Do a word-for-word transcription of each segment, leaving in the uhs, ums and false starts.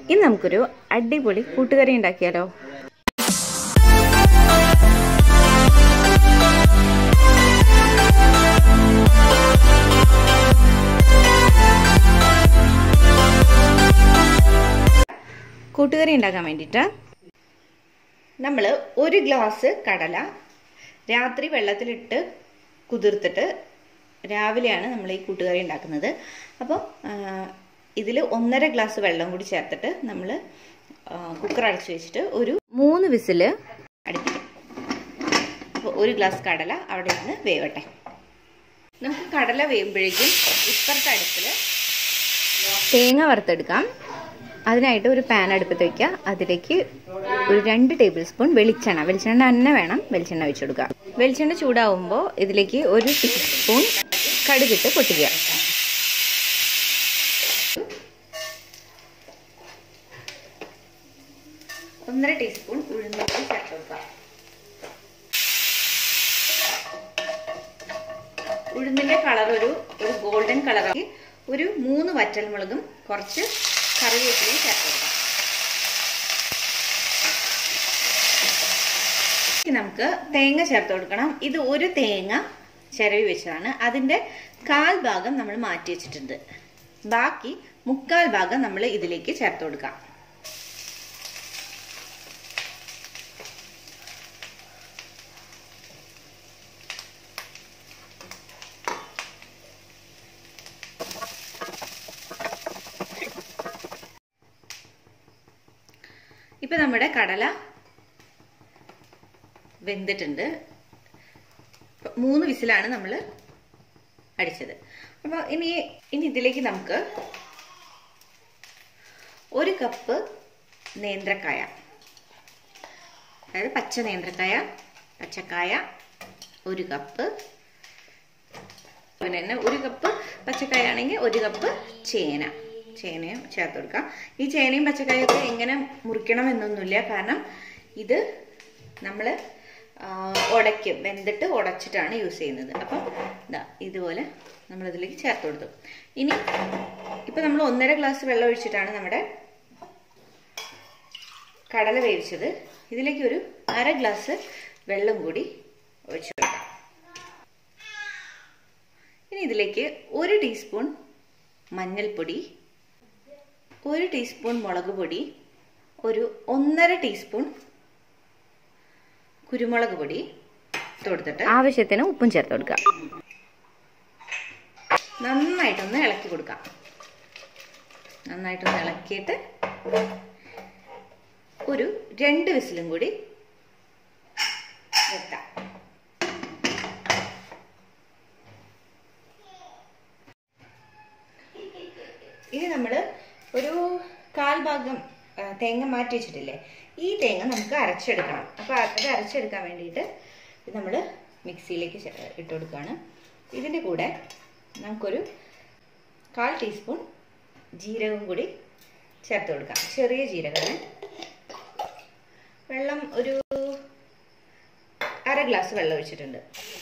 ഇനി നമുക്കൊരു അടിപൊളി കൂട്ടുകറി ഉണ്ടാക്കിയാലോ? കൂട്ടുകറി ഉണ്ടാക്കാൻ വേണ്ടിയിട്ട് നമ്മൾ ഒരു ഗ്ലാസ് കടല രാത്രി വെള്ളത്തിലിട്ട് കുതിർത്തിട്ട് രാവിലെയാണ് നമ്മൾ ഈ കൂട്ടുകറി ഉണ്ടാക്കുന്നത്. അപ്പോൾ ഇതിൽ ഒന്നര ഗ്ലാസ് വെള്ളം കൂടി ചേർത്തിട്ട് നമ്മൾ കുക്കർ അടച്ചു വെച്ചിട്ട് ഒരു മൂന്ന് വിസിൽ അടുപ്പിക്കാം. അപ്പോൾ ഒരു ഗ്ലാസ് കടല അവിടെ നിന്ന് വേവട്ടെ. നമുക്ക് കടല വേവുമ്പോഴേക്കും ഇപ്പുറത്തെ അടുപ്പിൽ തേങ്ങ വറുത്തെടുക്കാം. അതിനായിട്ട് ഒരു പാൻ അടുപ്പത്ത് വയ്ക്കുക. അതിലേക്ക് ഒരു രണ്ട് ടേബിൾ സ്പൂൺ വെളിച്ചെണ്ണ വെളിച്ചെണ്ണ തന്നെ വേണം വെളിച്ചെണ്ണ ഒഴിച്ചു കൊടുക്കുക. വെളിച്ചെണ്ണ ചൂടാവുമ്പോൾ ഇതിലേക്ക് ഒരു ടീസ്പൂൺ കടുകിട്ട് പൊട്ടിക്കുക. ഒന്നര ടീസ്പൂൺ ഉഴുന്നുപൊടി ചേർത്ത് കൊടുക്കുക. ഉഴുന്നിന്റെ കളർ ഒരു ഒരു ഗോൾഡൻ കളറാക്കി ഒരു മൂന്ന് വറ്റൽമുളകും കുറച്ച് കറിവേപ്പിലയും ചേർത്ത് കൊടുക്കാം. നമുക്ക് തേങ്ങ ചേർത്ത് കൊടുക്കണം. ഇത് ഒരു തേങ്ങ ചിരവി വെച്ചതാണ്. അതിന്റെ കാൽ ഭാഗം നമ്മൾ മാറ്റി വെച്ചിട്ടുണ്ട്. ബാക്കി മുക്കാൽ ഭാഗം നമ്മൾ ഇതിലേക്ക് ചേർത്ത് കൊടുക്കാം. ഇപ്പൊ നമ്മുടെ കടല വെന്തിട്ടുണ്ട്. മൂന്ന് വിസിലാണ് നമ്മൾ അടിച്ചത്. അപ്പൊ ഇനി ഇനി ഇതിലേക്ക് നമുക്ക് ഒരു കപ്പ് നേന്ത്രക്കായ, അതായത് പച്ച നേന്ത്രക്കായ, പച്ചക്കായ ഒരു കപ്പ്. പിന്നെ തന്നെ ഒരു കപ്പ് പച്ചക്കായ ആണെങ്കിൽ ഒരു കപ്പ് ചേന ചേനയും ചേർത്ത് കൊടുക്കാം. ഈ ചേനയും പച്ചക്കായൊക്കെ എങ്ങനെ മുറിക്കണം എന്നൊന്നുമില്ല. കാരണം ഇത് നമ്മൾ ഉടയ്ക്കും, വെന്തിട്ട് ഉടച്ചിട്ടാണ് യൂസ് ചെയ്യുന്നത്. അപ്പം ഇതാ ഇതുപോലെ നമ്മളിതിലേക്ക് ചേർത്ത് കൊടുത്തു. ഇനി ഇപ്പം നമ്മൾ ഒന്നര ഗ്ലാസ് വെള്ളം ഒഴിച്ചിട്ടാണ് നമ്മുടെ കടല വേവിച്ചത്. ഇതിലേക്ക് ഒരു അര ഗ്ലാസ് വെള്ളം കൂടി ഒഴിച്ചു കൊടുക്കാം. ഇനി ഇതിലേക്ക് ഒരു ടീസ്പൂൺ മഞ്ഞൾപ്പൊടി, ഒരു ടീസ്പൂൺ മുളക് പൊടി, ഒരു ഒന്നര ടീസ്പൂൺ കുരുമുളക് പൊടി കൊടുത്തിട്ട് ആവശ്യത്തിന് ഉപ്പും ചേർത്ത് കൊടുക്കുക. നന്നായിട്ടൊന്ന് ഇളക്കി കൊടുക്കാം. നന്നായിട്ടൊന്ന് ഇളക്കിയിട്ട് ഒരു രണ്ട് വിസിലും കൂടി വെക്കാം. ഇനി നമ്മൾ ഒരു കാൽ ഭാഗം തേങ്ങ മാറ്റി വെച്ചിട്ടില്ലേ, ഈ തേങ്ങ നമുക്ക് അരച്ചെടുക്കണം. അപ്പോൾ അത് അരച്ചെടുക്കാൻ വേണ്ടിയിട്ട് ഇത് നമ്മൾ മിക്സിയിലേക്ക് ഇട്ട് കൊടുക്കുകയാണ്. ഇതിൻ്റെ കൂടെ നമുക്കൊരു കാൽ ടീസ്പൂൺ ജീരകം കൂടി ചേർത്ത് കൊടുക്കാം. ചെറിയ ജീരകമാണ്. വെള്ളം ഒരു അര ഗ്ലാസ് വെള്ളം ഒഴിച്ചിട്ടുണ്ട്.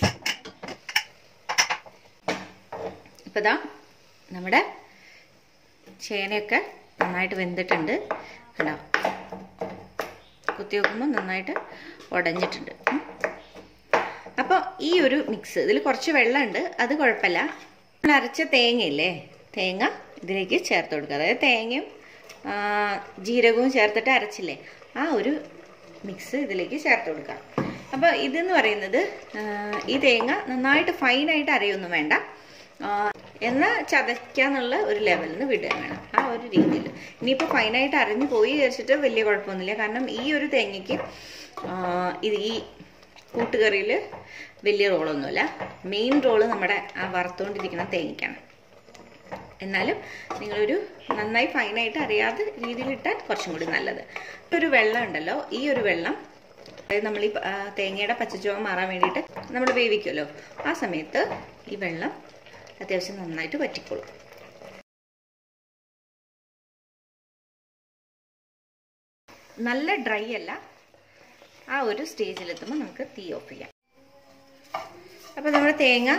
ഇപ്പം ദാ നമ്മുടെ ചേനയൊക്കെ നന്നായിട്ട് വെന്തിട്ടുണ്ട്. കണ്ടോ, കുത്തി വെക്കുമ്പോൾ നന്നായിട്ട് ഉടഞ്ഞിട്ടുണ്ട്. അപ്പോൾ ഈ ഒരു മിക്സ്, ഇതിൽ കുറച്ച് വെള്ളമുണ്ട്, അത് കുഴപ്പമില്ല. നമ്മൾ അരച്ച തേങ്ങയില്ലേ, തേങ്ങ ഇതിലേക്ക് ചേർത്ത് കൊടുക്കുക. അതായത് തേങ്ങയും ജീരകവും ചേർത്തിട്ട് അരച്ചില്ലേ, ആ ഒരു മിക്സ് ഇതിലേക്ക് ചേർത്ത് കൊടുക്കുക. അപ്പോൾ ഇതെന്ന് പറയുന്നത് ഈ തേങ്ങ നന്നായിട്ട് ഫൈനായിട്ട് അരയൊന്നും വേണ്ട, എന്നാൽ ചതയ്ക്കാന്നുള്ള ഒരു ലെവലിൽ നിന്ന് വിടുക വേണം, ആ ഒരു രീതിയിൽ. ഇനിയിപ്പോൾ ഫൈനായിട്ട് അരഞ്ഞു പോയി വിചാരിച്ചിട്ട് വലിയ കുഴപ്പമൊന്നുമില്ല. കാരണം ഈ ഒരു തേങ്ങയ്ക്ക് ഇത് ഈ കൂട്ടുകറിയിൽ വലിയ റോളൊന്നുമില്ല. മെയിൻ റോള് നമ്മുടെ ആ വറുത്തുകൊണ്ടിരിക്കുന്ന തേങ്ങയ്ക്കാണ്. എന്നാലും നിങ്ങളൊരു നന്നായി ഫൈനായിട്ട് അറിയാത്ത രീതിയിലിട്ടാൽ കുറച്ചും കൂടി നല്ലത്. ഒരു വെള്ളം ഉണ്ടല്ലോ, ഈ ഒരു വെള്ളം, അതായത് നമ്മൾ ഈ തേങ്ങയുടെ പച്ചച്ചുവ മാറാൻ വേണ്ടിയിട്ട് നമ്മൾ വേവിക്കുമല്ലോ, ആ സമയത്ത് ഈ വെള്ളം അത്യാവശ്യം നന്നായിട്ട് വറ്റിക്കോളും. നല്ല ഡ്രൈ അല്ല, ആ ഒരു സ്റ്റേജിലെത്തുമ്പോൾ നമുക്ക് തീ ഓഫ് ചെയ്യാം. അപ്പോൾ നമ്മുടെ തേങ്ങ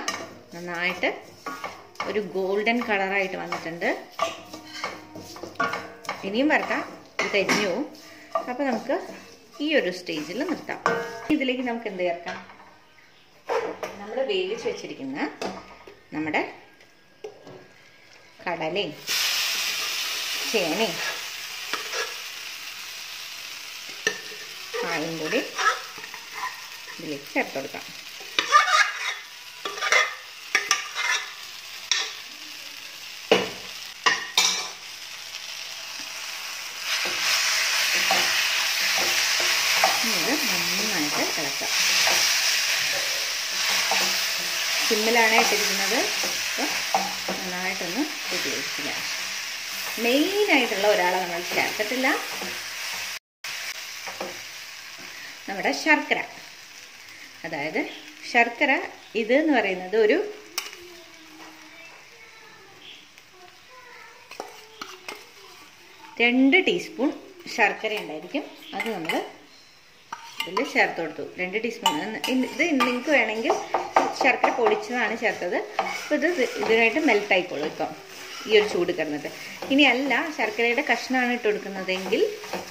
നന്നായിട്ട് ഒരു ഗോൾഡൻ കളറായിട്ട് വന്നിട്ടുണ്ട്. ഇനിയും വറുക്കാം, ഇത് കരിഞ്ഞു പോവും. അപ്പോൾ നമുക്ക് ഈ ഒരു സ്റ്റേജിൽ നിർത്താം. ഇതിലേക്ക് നമുക്ക് എന്ത് ചേർക്കാം? നമ്മൾ വേവിച്ച് വെച്ചിരിക്കുന്ന നമ്മുടെ കടലയും ചേനയും കായും കൂടി ഇതിലേക്ക് ചേർത്ത് കൊടുക്കാം. ഇത് നന്നായിട്ട് ഇളക്കാം. സിമ്മിലാണ് ഇട്ടിരിക്കുന്നത്. അപ്പോൾ നന്നായിട്ടൊന്ന് ഉപയോഗിക്കുക. മെയിനായിട്ടുള്ള ഒരാളെ നമ്മൾ ചേർത്തിട്ടില്ല, നമ്മുടെ ശർക്കര. അതായത് ശർക്കര ഇത് എന്ന് പറയുന്നത് ഒരു രണ്ട് ടീസ്പൂൺ ശർക്കര ഉണ്ടായിരിക്കും. അത് നമ്മൾ ഇതിൽ ചേർത്ത് കൊടുത്തു. രണ്ട് ടീസ്പൂൺ. ഇത് നിങ്ങൾക്ക് വേണമെങ്കിൽ ശർക്കര പൊടിച്ചതാണ് ചേർത്തത്. അപ്പോൾ ഇത് ഇതിനായിട്ട് മെൽട്ടായിക്കോളൂ ഇപ്പം ഈ ഒരു ചൂട് കിടന്നിട്ട്. ഇനി അല്ല ശർക്കരയുടെ കഷ്ണമാണ് ഇട്ട് കൊടുക്കുന്നതെങ്കിൽ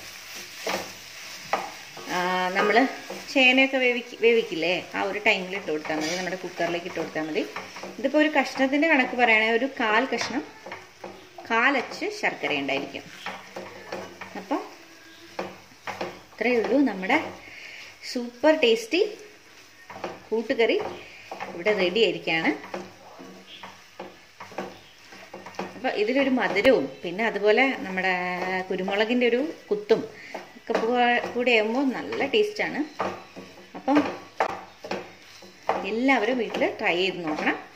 നമ്മൾ ചേനയൊക്കെ വേവിക്ക് വേവിക്കില്ലേ ആ ഒരു ടൈമിൽ ഇട്ട് കൊടുത്താൽ മതി. നമ്മുടെ കുക്കറിലേക്ക് ഇട്ട് കൊടുത്താൽ മതി. ഇതിപ്പോൾ ഒരു കഷ്ണത്തിൻ്റെ കണക്ക് പറയുകയാണെങ്കിൽ ഒരു കാൽ കഷ്ണം കാലച്ച് ശർക്കര ഉണ്ടായിരിക്കും. അപ്പം ഇത്രയേ ഉള്ളൂ. നമ്മുടെ സൂപ്പർ ടേസ്റ്റി കൂട്ടുകറി ഇവിടെ റെഡി ആയിരിക്കുകയാണ്. അപ്പോൾ ഇതിലൊരു മധുരവും പിന്നെ അതുപോലെ നമ്മുടെ കുരുമുളകിൻ്റെ ഒരു കുത്തും ഒക്കെ കൂടെ ആകുമ്പോൾ നല്ല ടേസ്റ്റാണ്. അപ്പം എല്ലാവരും വീട്ടിൽ ട്രൈ ചെയ്ത് നോക്കണം.